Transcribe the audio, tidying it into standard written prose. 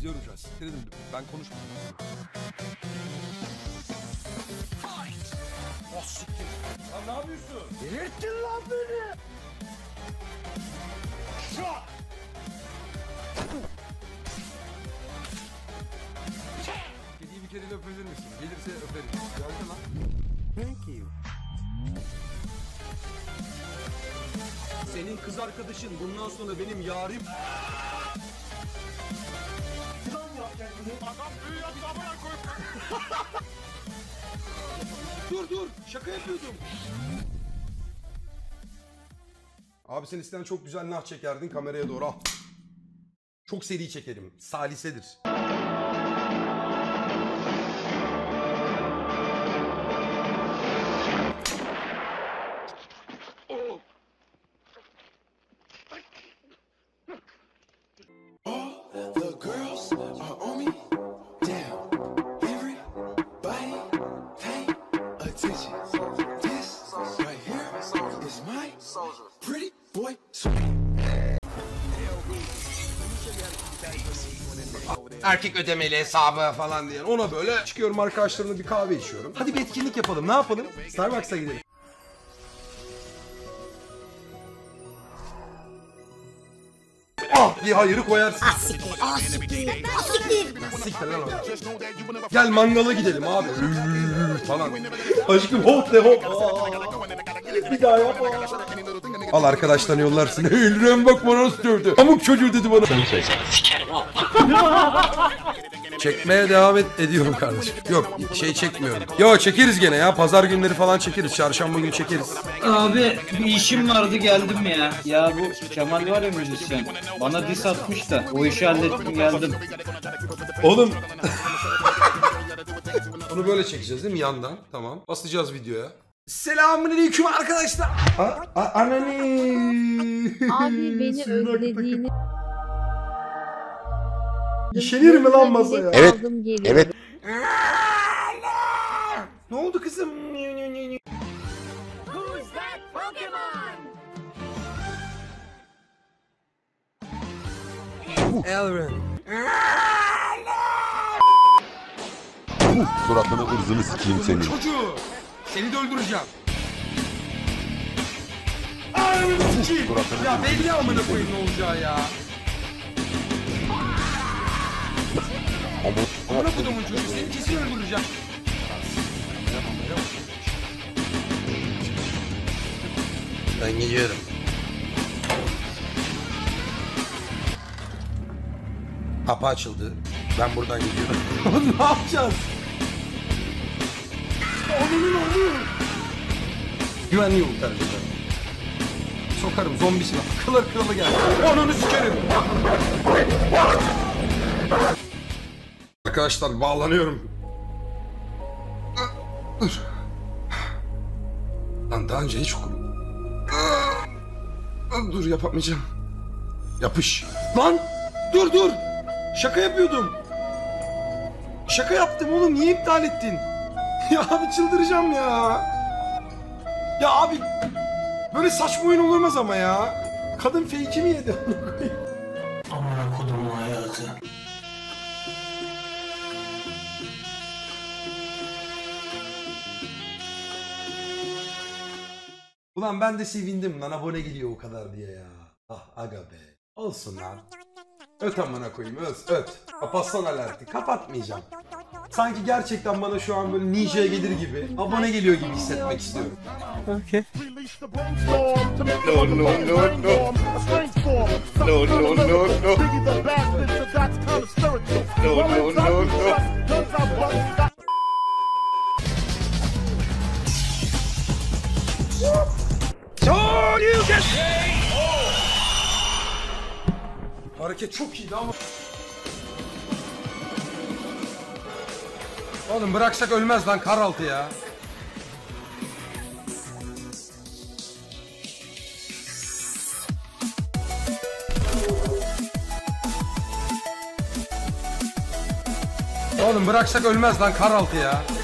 İzliyoruz biraz. Dedim ben konuşmadım. Oh siktir. Lan ne yapıyorsun? Delirttin lan beni. Kediyi bir kediyle öpebilir misin? Gelirse öperim. Geldi lan. Thank you. Senin kız arkadaşın bundan sonra benim yarim. Adam büyü yaptı amına koyayım. Dur şaka yapıyordum. Abi sen isten çok güzel nah çekerdin kameraya doğru al. Çok seri çekerim. Salisedir. Erkek ödemeli hesabı falan diye. Ona böyle çıkıyorum arkadaşlarımla bir kahve içiyorum. Hadi bir etkinlik yapalım. Ne yapalım? Starbucks'a gidelim. Ah bir hayırı koyarsın. Siktir lan orada. Gel mangala gidelim abi. Falan. Aşkım hop de hop. Bir daha yap. Al arkadaşlarına yollarsın. Elren bak bana nasıl dövdü. Pamuk çocuğu dedi bana. Çekmeye devam ediyorum kardeşim. Yok şey çekmiyorum. Yo çekeriz gene ya. Pazar günleri falan çekeriz. Çarşamba günü çekeriz. Abi bir işim vardı geldim ya. Ya bu Kemal var ya müzisyen. Bana diss atmış da o işi hallettim geldim. Oğlum. Onu böyle çekeceğiz değil mi yandan? Tamam. Basacağız videoya. Selamünaleyküm arkadaşlar. Anani. Abi beni özlediğini... İşenir mi lan masaya? Evet. Evet. Ne oldu kızım? Elren. Suratını ırzını sikeyim senin. Çocuğu. Seni de öldüreceğim. Ananı sikeyim. Ya belli amına koyayım ne olacağı ya. Amına kodumun çocuğu seni kesin öldüreceğim. Ben gidiyorum. Kapı açıldı. Ben buradan gidiyorum. Ne yapacağız? Onun. Güvenli yol tercih ederim. Sokarım zombisine. Kılır kılı gel. Onunu sikerim. Arkadaşlar bağlanıyorum. Dur. Lan daha önce hiç okudum. Dur yapamayacağım. Yapış. Lan dur. Şaka yapıyordum. Şaka yaptım oğlum niye iptal ettin? Ya abi çıldıracağım ya. Ya abi böyle saçma oyun olmaz ama ya. Kadın fake'i mi yedi? Amına kodumun hayatı. Ulan ben de sevindim lan abone geliyor o kadar diye ya. Ah aga be. Olsun lan. Öt amına koyayım öt. Kapatsan alerti. Kapatmayacağım. Sanki gerçekten bana şu an böyle ninja'ya gelir gibi abone geliyor gibi hissetmek istiyorum. Okay. Hareket çok iyiydi ama. Oğlum bıraksak ölmez lan karaltı ya. Oğlum bıraksak ölmez lan karaltı ya.